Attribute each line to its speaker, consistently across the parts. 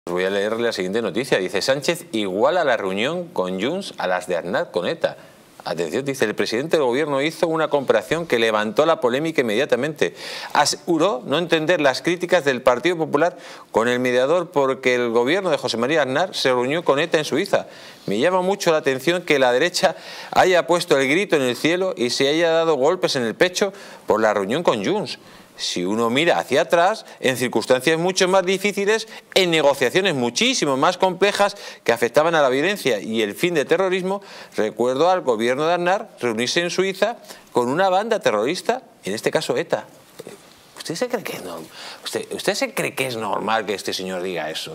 Speaker 1: Voy a leerle la siguiente noticia. Dice: Sánchez iguala la reunión con Junts a las de Aznar con ETA. Atención, dice: el presidente del gobierno hizo una comparación que levantó la polémica inmediatamente. Aseguró no entender las críticas del Partido Popular con el mediador porque el gobierno de José María Aznar se reunió con ETA en Suiza. Me llama mucho la atención que la derecha haya puesto el grito en el cielo y se haya dado golpes en el pecho por la reunión con Junts. Si uno mira hacia atrás, en circunstancias mucho más difíciles, en negociaciones muchísimo más complejas que afectaban a la violencia y el fin de terrorismo, recuerdo al gobierno de Aznar reunirse en Suiza con una banda terrorista, en este caso ETA. ¿Usted se cree que es normal? ¿Usted se cree que es normal que este señor diga eso?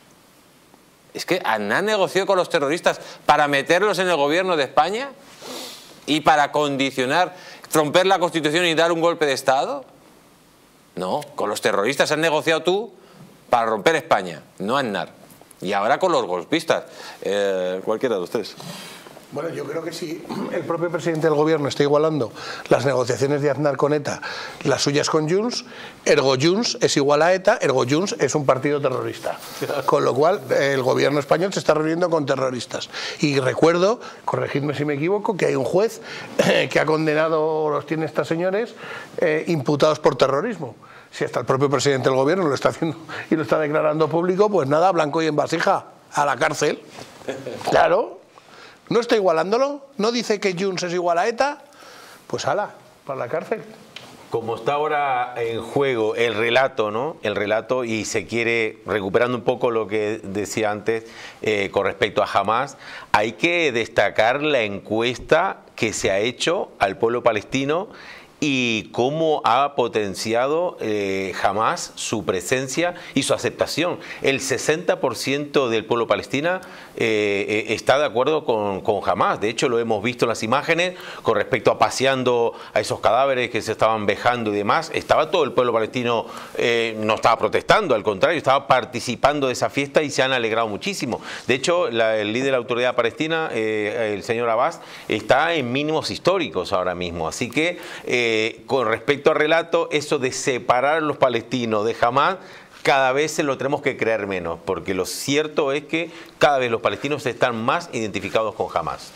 Speaker 1: Es que Aznar negoció con los terroristas para meterlos en el gobierno de España y para condicionar, romper la Constitución y dar un golpe de Estado. No, con los terroristas has negociado tú para romper España, no Aznar. Y ahora con los golpistas. Cualquiera de los tres.
Speaker 2: Bueno, yo creo que si el propio presidente del gobierno está igualando las negociaciones de Aznar con ETA, las suyas con Junts, ergo Junts es igual a ETA, ergo Junts es un partido terrorista. Con lo cual, el gobierno español se está reuniendo con terroristas. Y recuerdo, corregidme si me equivoco, que hay un juez que ha condenado, los tiene estos señores, imputados por terrorismo. Si hasta el propio presidente del gobierno lo está haciendo y lo está declarando público, pues nada, blanco y en vasija, a la cárcel. Claro. ¿No está igualándolo? ¿No dice que Junts es igual a ETA? Pues ala, para la cárcel.
Speaker 3: Como está ahora en juego el relato, ¿no? El relato, y se quiere, recuperando un poco lo que decía antes con respecto a Hamás, hay que destacar la encuesta que se ha hecho al pueblo palestino y cómo ha potenciado Hamás su presencia y su aceptación. El 60% del pueblo palestino está de acuerdo con Hamás. De hecho, lo hemos visto en las imágenes con respecto a paseando a esos cadáveres que se estaban vejando y demás. Estaba todo el pueblo palestino, no estaba protestando, al contrario, estaba participando de esa fiesta y se han alegrado muchísimo. De hecho, el líder de la autoridad palestina, el señor Abbas, está en mínimos históricos ahora mismo. Así que con respecto al relato, eso de separar a los palestinos de Hamás, cada vez se lo tenemos que creer menos, porque lo cierto es que cada vez los palestinos están más identificados con Hamás.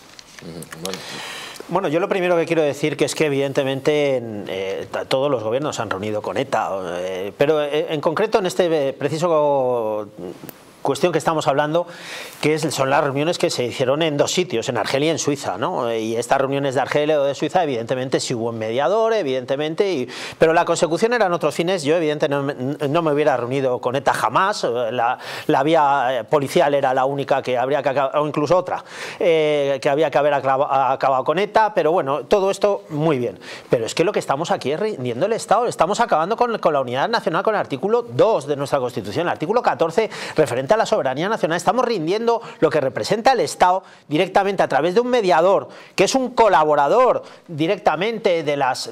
Speaker 4: Bueno, yo lo primero que quiero decir que es que evidentemente todos los gobiernos se han reunido con ETA, pero en concreto en este preciso cuestión que estamos hablando, que son las reuniones que se hicieron en dos sitios, en Argelia y en Suiza, ¿no? Y estas reuniones de Argelia o de Suiza, evidentemente sí hubo un mediador, evidentemente, pero la consecución eran otros fines. Yo evidentemente no me hubiera reunido con ETA jamás, la vía policial era la única que habría que acabar, o incluso otra, que había que haber acabado con ETA, pero bueno, todo esto muy bien. Pero es que lo que estamos aquí es rindiendo el Estado, estamos acabando con la unidad nacional, con el artículo 2 de nuestra Constitución, el artículo 14 referente a la soberanía nacional. Estamos rindiendo lo que representa el Estado directamente a través de un mediador que es un colaborador directamente de las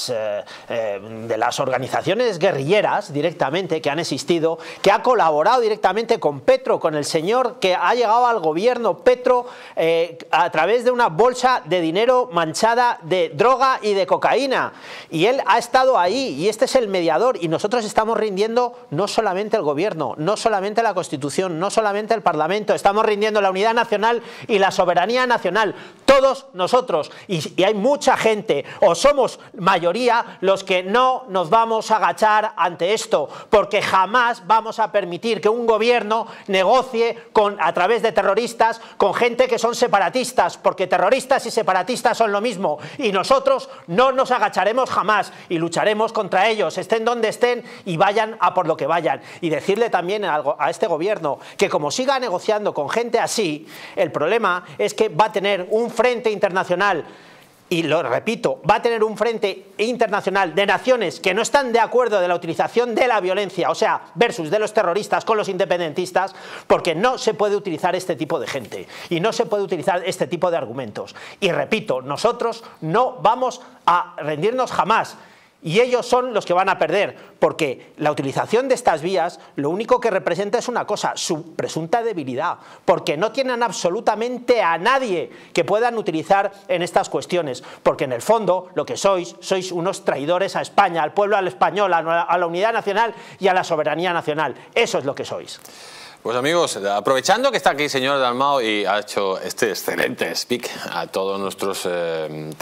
Speaker 4: organizaciones guerrilleras directamente que han existido, que ha colaborado directamente con Petro, con el señor que ha llegado al gobierno Petro a través de una bolsa de dinero manchada de droga y de cocaína, y él ha estado ahí y este es el mediador, y nosotros estamos rindiendo no solamente el gobierno, no solamente la Constitución, no solamente el Parlamento, estamos rindiendo la unidad nacional y la soberanía nacional, todos nosotros, y hay mucha gente, o somos mayoría, los que no nos vamos a agachar ante esto, porque jamás vamos a permitir que un gobierno negocie a través de terroristas con gente que son separatistas, porque terroristas y separatistas son lo mismo, y nosotros no nos agacharemos jamás y lucharemos contra ellos, estén donde estén y vayan a por lo que vayan. Y decirle también algo a este gobierno, que como siga negociando con gente así, el problema es que va a tener un frente internacional, y lo repito, va a tener un frente internacional de naciones que no están de acuerdo de la utilización de la violencia, o sea, versus de los terroristas con los independentistas, porque no se puede utilizar este tipo de gente y no se puede utilizar este tipo de argumentos. Y repito, nosotros no vamos a rendirnos jamás. Y ellos son los que van a perder, porque la utilización de estas vías lo único que representa es una cosa, su presunta debilidad, porque no tienen absolutamente a nadie que puedan utilizar en estas cuestiones, porque en el fondo lo que sois unos traidores a España, al pueblo, al español, a la unidad nacional y a la soberanía nacional. Eso es lo que sois.
Speaker 1: Pues amigos, aprovechando que está aquí el señor Dalmau y ha hecho este excelente speak a todos nuestros